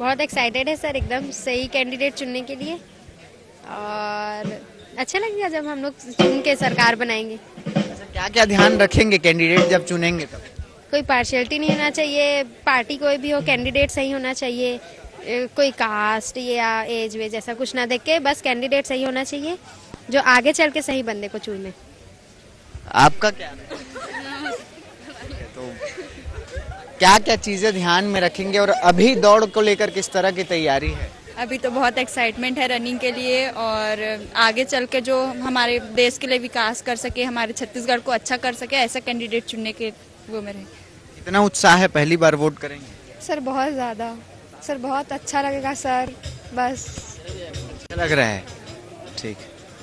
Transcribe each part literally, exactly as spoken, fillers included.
बहुत एक्साइटेड है सर, एकदम सही कैंडिडेट चुनने के लिए, और अच्छा लगेगा जब हम लोग चुन के सरकार बनाएंगे। अच्छा, क्या क्या ध्यान रखेंगे कैंडिडेट जब चुनेंगे तब? कोई पार्शियलिटी नहीं होना चाहिए, पार्टी कोई भी हो, कैंडिडेट सही होना चाहिए, कोई कास्ट या एज वेज ऐसा कुछ ना देख के, बस कैंडिडेट सही होना चाहिए जो आगे चल के सही बंदे को चुने। आपका क्या तो क्या क्या चीजें ध्यान में रखेंगे और अभी दौड़ को लेकर किस तरह की तैयारी है? अभी तो बहुत एक्साइटमेंट है रनिंग के लिए, और आगे चल के जो हमारे देश के लिए विकास कर सके, हमारे छत्तीसगढ़ को अच्छा कर सके, ऐसा कैंडिडेट चुनने के वो में रहे। कितना उत्साह है, पहली बार वोट करेंगे? सर बहुत ज़्यादा सर, बहुत अच्छा लगेगा सर, बस अच्छा लग रहा है। ठीक,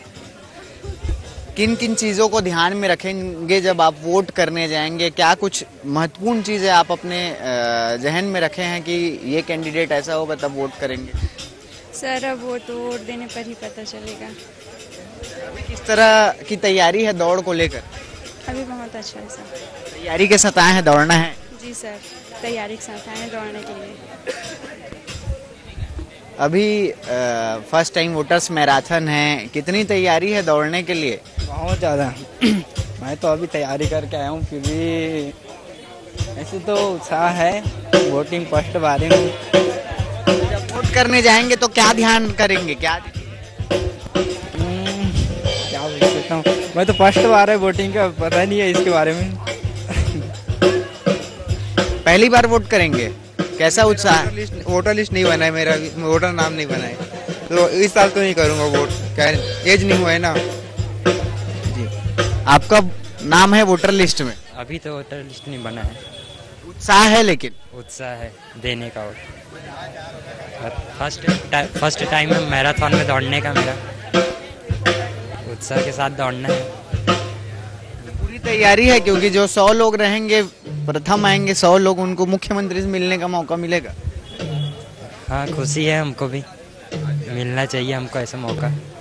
किन किन चीज़ों को ध्यान में रखेंगे जब आप वोट करने जाएंगे? क्या कुछ महत्वपूर्ण चीज़ें आप अपने जहन में रखे हैं कि ये कैंडिडेट ऐसा होगा तब वोट करेंगे? सर अब वो तो वोट देने पर ही पता चलेगा। अभी किस तरह की तैयारी है दौड़ को लेकर? अभी बहुत अच्छा है सर। तैयारी के साथ आए हैं, दौड़ना है? जी सर, तैयारी के साथ आए हैं दौड़ने के लिए। अभी फर्स्ट टाइम वोटर्स मैराथन है, कितनी तैयारी है दौड़ने के लिए? बहुत ज़्यादा मैं तो अभी तैयारी करके आया हूँ, फिर भी ऐसे तो उत्साह है, वोटिंग फर्स्ट बारी में। जब वोट करने जाएंगे तो क्या ध्यान करेंगे? क्या हम्म, क्या बोल सकता हूँ, मैं तो फर्स्ट बार है वोटिंग का, पता नहीं है इसके बारे में। पहली बार वोट करेंगे, कैसा उत्साह? वोटर लिस्ट वोटर लिस्ट नहीं बना है मेरा, वोटर नाम नहीं बना है, तो इस साल तो नहीं करूँगा वोट, क्या एज नहीं हुआ है ना। जी, आपका नाम है वोटर लिस्ट में? अभी तो वोटर लिस्ट नहीं बना है। उत्साह है, लेकिन उत्साह है देने का वोट। फर्स्ट टा, फर्स्ट टाइम है मैराथन में दौड़ने का मेरा, उत्साह के साथ दौड़ना है। पूरी तैयारी है, क्योंकि जो सौ लोग रहेंगे, प्रथम आएंगे सौ लोग, उनको मुख्यमंत्री से मिलने का मौका मिलेगा। हाँ, खुशी है, हमको भी मिलना चाहिए हमको ऐसा मौका।